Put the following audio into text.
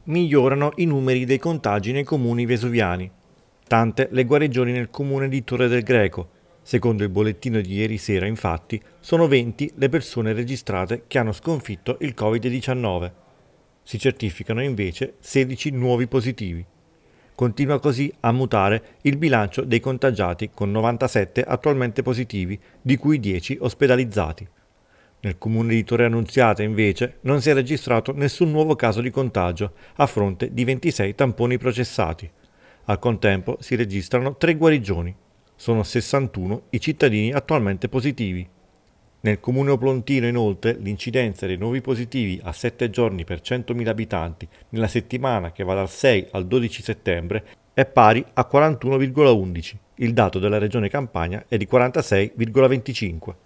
Migliorano i numeri dei contagi nei comuni vesuviani. Tante le guarigioni nel comune di Torre del Greco. Secondo il bollettino di ieri sera, infatti, sono 20 le persone registrate che hanno sconfitto il Covid-19. Si certificano invece 16 nuovi positivi. Continua così a mutare il bilancio dei contagiati, con 97 attualmente positivi, di cui 10 ospedalizzati. Nel comune di Torre Annunziata, invece, non si è registrato nessun nuovo caso di contagio, a fronte di 26 tamponi processati. Al contempo si registrano 3 guarigioni. Sono 61 i cittadini attualmente positivi. Nel comune oplontino, inoltre, l'incidenza dei nuovi positivi a 7 giorni per 100.000 abitanti nella settimana che va dal 6 al 12 settembre è pari a 41,11. Il dato della regione Campania è di 46,25.